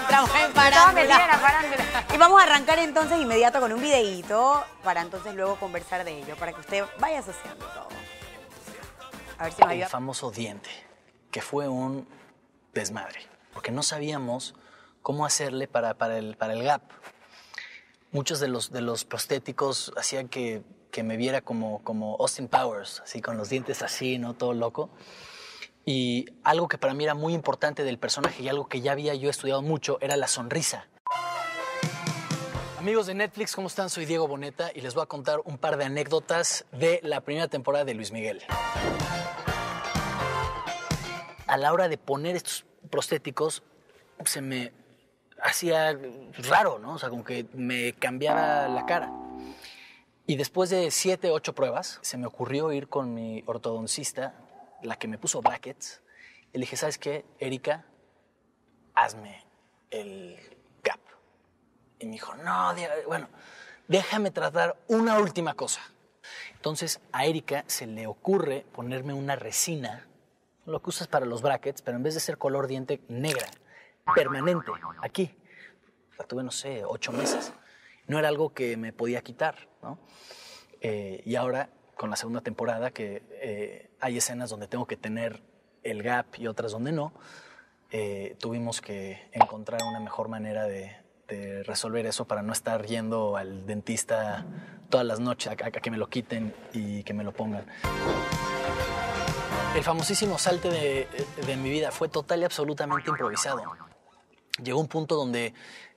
entramos en farándula. Y vamos a arrancar entonces inmediato con un videíto para entonces luego conversar de ello, para que usted vaya asociando todo. A ver si nos ayuda. El famoso diente, que fue un desmadre, porque no sabíamos cómo hacerle para el gap. Muchos de los prostéticos hacían que me viera como Austin Powers, así con los dientes así, ¿no? Todo loco. Y algo que para mí era muy importante del personaje y algo que ya había yo estudiado mucho era la sonrisa. Amigos de Netflix, ¿cómo están? Soy Diego Boneta y les voy a contar un par de anécdotas de la primera temporada de Luis Miguel. A la hora de poner estos prostéticos, se me hacía raro, ¿no? O sea, como que me cambiaba la cara. Y después de 7, 8 pruebas, se me ocurrió ir con mi ortodoncista, la que me puso brackets, y le dije, ¿sabes qué, Erika? Hazme el gap. Y me dijo, no, bueno, déjame tratar una última cosa. Entonces a Erika se le ocurre ponerme una resina, lo que usas para los brackets, pero en vez de ser color diente, negra, permanente, aquí. La tuve, no sé, 8 meses. No era algo que me podía quitar, ¿no? Y ahora, con la segunda temporada, que hay escenas donde tengo que tener el gap y otras donde no, tuvimos que encontrar una mejor manera de resolver eso para no estar yendo al dentista todas las noches a que me lo quiten y que me lo pongan. El famosísimo salte de mi vida fue total y absolutamente improvisado. Llegó un punto donde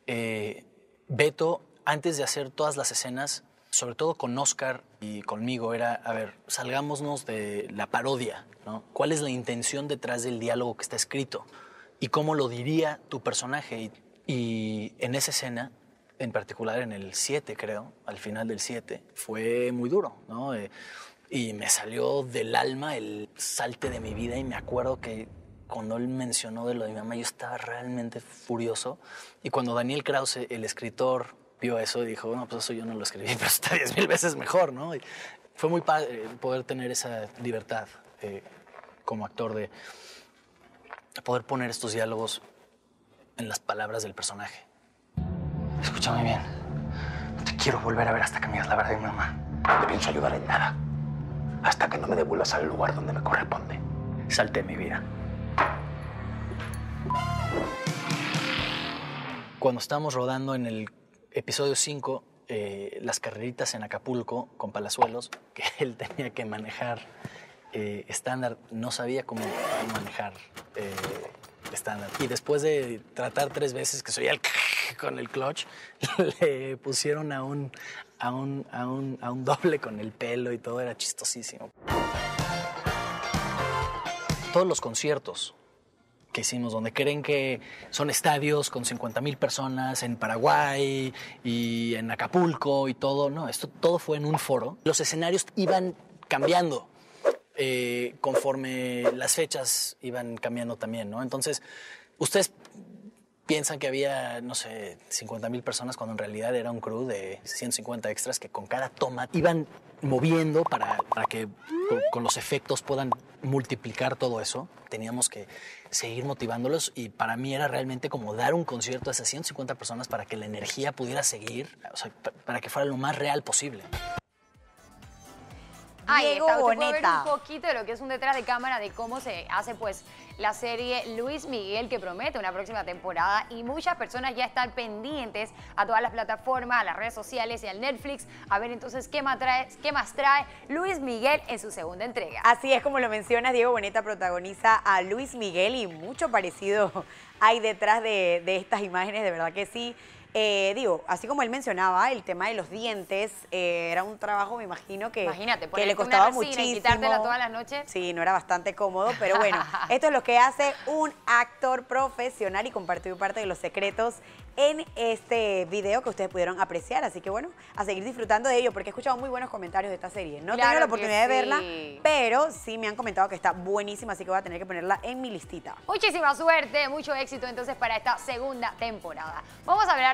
Beto, antes de hacer todas las escenas, sobre todo con Oscar y conmigo, era, a ver, salgámonos de la parodia, ¿no? ¿Cuál es la intención detrás del diálogo que está escrito? ¿Y cómo lo diría tu personaje? Y en esa escena, en particular en el 7, creo, al final del 7, fue muy duro, ¿no? Y me salió del alma el salte de mi vida y me acuerdo que cuando él mencionó de lo de mi mamá, yo estaba realmente furioso. Y cuando Daniel Krause, el escritor, vio eso y dijo, no, pues eso yo no lo escribí, pero está 10,000 veces mejor, ¿no? Y fue muy padre poder tener esa libertad como actor de poder poner estos diálogos en las palabras del personaje. Escúchame bien, no te quiero volver a ver hasta que me digas la verdad de mi mamá. No te pienso ayudar en nada, hasta que no me devuelvas al lugar donde me corresponde. Salte mi vida. Cuando estábamos rodando en el episodio 5, las carreritas en Acapulco con Palazuelos, que él tenía que manejar estándar, no sabía cómo manejar estándar. Y después de tratar 3 veces que soy el con el clutch, le pusieron a un doble con el pelo y todo, era chistosísimo. Todos los conciertos que hicimos, donde creen que son estadios con 50,000 personas en Paraguay y en Acapulco y todo, no, esto todo fue en un foro. Los escenarios iban cambiando conforme las fechas iban cambiando también, ¿no? Entonces, ustedes piensan que había, no sé, 50,000 personas cuando en realidad era un crew de 150 extras que con cada toma iban moviendo para que con los efectos puedan multiplicar todo eso. Teníamos que seguir motivándolos y para mí era realmente como dar un concierto a esas 150 personas para que la energía pudiera seguir, o sea, para que fuera lo más real posible. Ahí Diego está, usted puede ver Boneta. un poquito de lo que es un detrás de cámara de cómo se hace pues la serie Luis Miguel, que promete una próxima temporada y muchas personas ya están pendientes a todas las plataformas, a las redes sociales y al Netflix a ver entonces qué más trae Luis Miguel en su segunda entrega. Así es como lo mencionas, Diego Boneta protagoniza a Luis Miguel y mucho parecido hay detrás de estas imágenes, de verdad que sí. Digo, así como él mencionaba, el tema de los dientes era un trabajo, me imagino, Imagínate, que le ponerte costaba una resina muchísimo. y quitártela todas las noches. Sí, no era bastante cómodo, pero bueno, esto es lo que hace un actor profesional y compartió parte de los secretos en este video que ustedes pudieron apreciar. Así que bueno, a seguir disfrutando de ello, porque he escuchado muy buenos comentarios de esta serie. No he tenido la oportunidad de verla, pero sí me han comentado que está buenísima, así que voy a tener que ponerla en mi listita. Muchísima suerte, mucho éxito entonces para esta segunda temporada. Vamos a hablar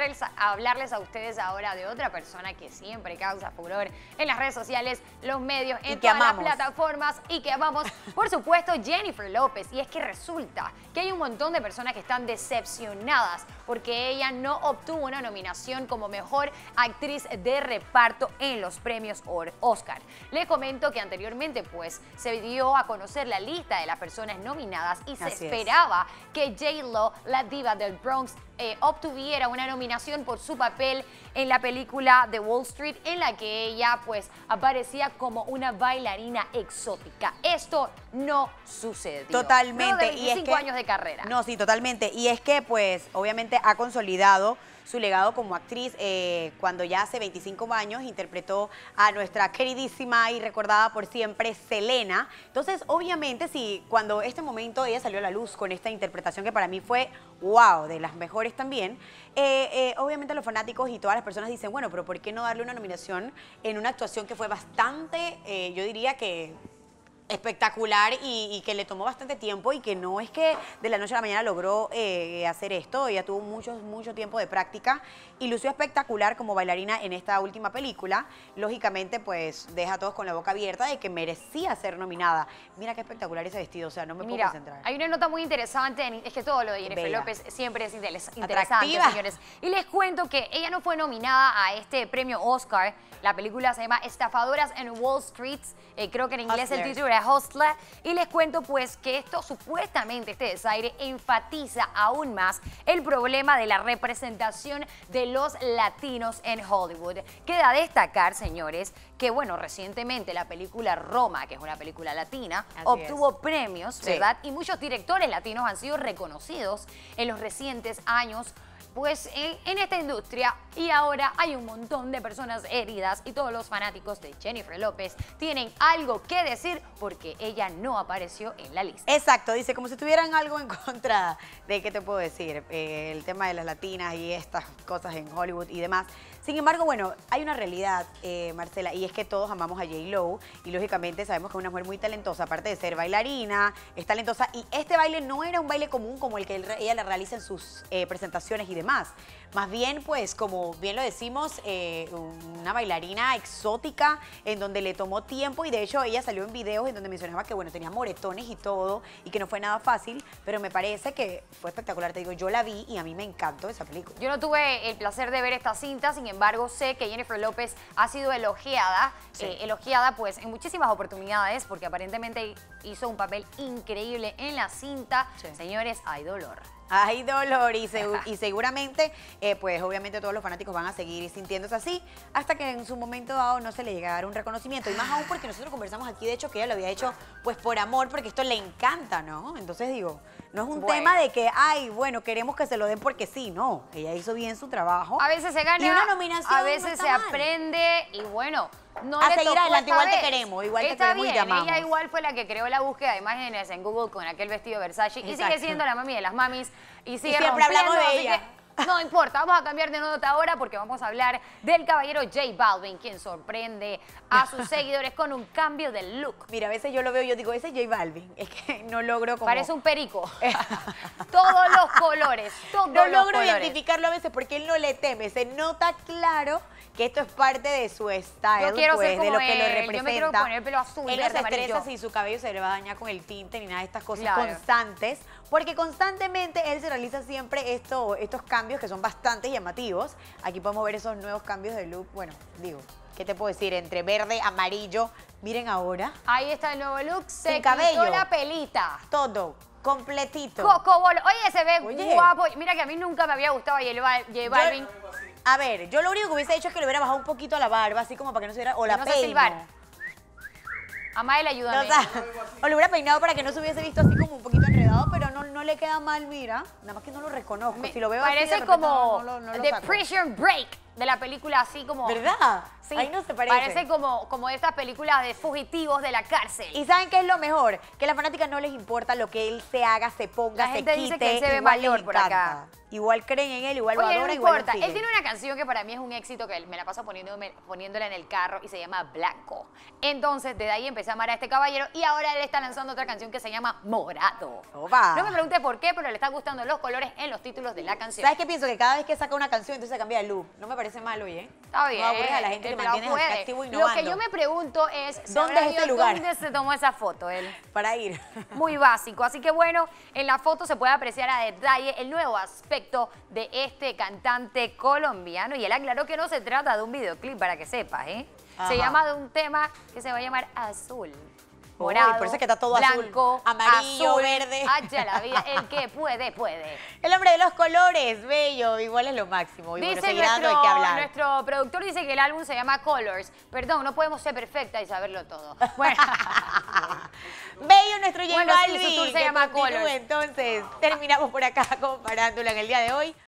hablarles a ustedes ahora de otra persona que siempre causa furor en las redes sociales, los medios, en todas las plataformas y que amamos, por supuesto, Jennifer López. Y es que resulta que hay un montón de personas que están decepcionadas porque ella no obtuvo una nominación como mejor actriz de reparto en los premios Oscar. Les comento que anteriormente pues se dio a conocer la lista de las personas nominadas y se esperaba que J-Lo, la diva del Bronx, obtuviera una nominación por su papel en la película The Wall Street, en la que ella pues aparecía como una bailarina exótica. Esto no sucedió. Totalmente. Luego de 25 años de carrera. No, sí, totalmente. Y es que pues obviamente ha consolidado su legado como actriz cuando ya hace 25 años interpretó a nuestra queridísima y recordada por siempre Selena. Entonces, obviamente, sí, cuando este momento ella salió a la luz con esta interpretación que para mí fue, wow, de las mejores también, obviamente los fanáticos y todas las personas dicen, bueno, pero ¿por qué no darle una nominación en una actuación que fue bastante, yo diría que espectacular y que le tomó bastante tiempo y que no es que de la noche a la mañana logró hacer esto? Ella tuvo mucho tiempo de práctica y lució espectacular como bailarina en esta última película. Lógicamente, pues deja a todos con la boca abierta de que merecía ser nominada. Mira qué espectacular ese vestido, o sea, no me puedo concentrar. Hay una nota muy interesante, es que todo lo de Jennifer López siempre es interesante, atractiva, señores. Y les cuento que ella no fue nominada a este premio Oscar. La película se llama Estafadoras en Wall Street, creo que en inglés el título era Hustler, y les cuento pues que esto supuestamente, este desaire, enfatiza aún más el problema de la representación de los latinos en Hollywood. Queda destacar, señores, que bueno, recientemente la película Roma, que es una película latina, obtuvo premios, ¿verdad? Y muchos directores latinos han sido reconocidos en los recientes años pues en esta industria, y ahora hay un montón de personas heridas y todos los fanáticos de Jennifer López tienen algo que decir porque ella no apareció en la lista. Exacto, dice, como si tuvieran algo en contra de, ¿qué te puedo decir? El tema de las latinas y estas cosas en Hollywood y demás. Sin embargo, bueno, hay una realidad, Marcela, y es que todos amamos a J-Lo y lógicamente sabemos que es una mujer muy talentosa, aparte de ser bailarina, es talentosa, y este baile no era un baile común como el que ella le realiza en sus presentaciones y demás. Más bien, pues, como bien lo decimos, una bailarina exótica en donde le tomó tiempo, y de hecho ella salió en videos en donde mencionaba que, bueno, tenía moretones y todo y que no fue nada fácil, pero me parece que fue espectacular. Te digo, yo la vi y a mí me encantó esa película. Yo no tuve el placer de ver esta cinta, sin embargo, sé que Jennifer López ha sido elogiada, elogiada pues en muchísimas oportunidades porque aparentemente hizo un papel increíble en la cinta. Señores, hay dolor. Hay dolor y seguramente, pues obviamente todos los fanáticos van a seguir sintiéndose así hasta que en su momento dado no se le llegue a dar un reconocimiento. Y más aún porque nosotros conversamos aquí, de hecho, que ella lo había hecho pues por amor, porque esto le encanta, ¿no? Entonces digo, no es un tema de que, ay, bueno, queremos que se lo den porque sí, no. Ella hizo bien su trabajo. A veces se gana, y una nominación a veces se aprende y bueno, no a le seguir tocó adelante, esta igual te vez. queremos, igual te Está queremos bien, y llamamos. ella igual fue la que creó la búsqueda de imágenes en Google con aquel vestido Versace y sigue siendo la mami de las mamis y sigue siempre hablamos de ella. No importa, vamos a cambiar de nota ahora porque vamos a hablar del caballero J Balvin, quien sorprende a sus seguidores con un cambio de look. Mira, a veces yo lo veo y yo digo, ese es J Balvin, es que no logro como... Parece un perico. Todos los colores, todos los colores. No logro identificarlo a veces porque él no le teme, se nota claro que esto es parte de su style, yo quiero pues, ser como de lo que él. lo representa. Yo me quiero poner el pelo azul, él no verde, se estresa amarillo. si su cabello se le va a dañar con el tinte ni nada de estas cosas constantes, porque constantemente él se realiza siempre estos cambios que son bastante llamativos. Aquí podemos ver esos nuevos cambios de look. Bueno, digo, ¿qué te puedo decir? Entre verde, amarillo. Miren ahora. Ahí está el nuevo look. Se quitó cabello. la pelita. Todo, completito. Cocobolo. Oye, se ve guapo. Mira que a mí nunca me había gustado J Balvin. A ver, yo lo único que hubiese hecho es que le hubiera bajado un poquito a la barba, así como para que no se viera, o la no peino. sé silbar. Amael, ayúdame. No, o lo hubiera peinado para que no se hubiese visto así como un poquito enredado, pero no le queda mal, mira. Nada más que no lo reconozco. Si lo veo parece así, como no lo The saco. Prison Break. de la película así como... ¿Verdad? Sí, Ahí no se parece. parece como estas películas de fugitivos de la cárcel. ¿Y saben qué es lo mejor? Que a las fanáticas no les importa lo que él se haga, se ponga, La se gente dice quite. que él se ve igual les mayor por encanta. acá. Igual creen en él, igual lo Oye, adoran, no igual lo importa. Él siguen. tiene una canción que para mí es un éxito, que me la paso poniéndola en el carro y se llama Blanco. Entonces, desde ahí empecé a amar a este caballero y ahora él está lanzando otra canción que se llama Morado. Opa. No me pregunte por qué, pero le están gustando los colores en los títulos de la canción. ¿Sabes qué pienso? Que cada vez que saca una canción, entonces cambia de look. No me parece mal, oye. Está bien. No aburres a la gente, el lo pelado mantienes puede. activo Lo innovando. que yo me pregunto es, ¿Dónde ¿sabrá es este Dios lugar? ¿Dónde se tomó esa foto él? Para ir. Muy básico. Así que bueno, en la foto se puede apreciar a detalle el nuevo aspecto de este cantante colombiano. Y él aclaró que no se trata de un videoclip, para que sepas, ¿eh? Ajá. Se llama de un tema que se va a llamar Azul. Uy, Morado, por eso es que está todo azul. blanco, Amarillo, azul, verde. hacha la vida, el que puede, puede. El hombre de los colores, bello, igual es lo máximo. Y bueno, Dice seguirá dando de qué hablar. nuestro productor dice que el álbum se llama Colors. Perdón, no podemos ser perfecta y saberlo todo. Bueno, Bello nuestro J Bueno, sí, Balvin, su tour se que llama continúe. Colors. Entonces, terminamos por acá comparándola en el día de hoy.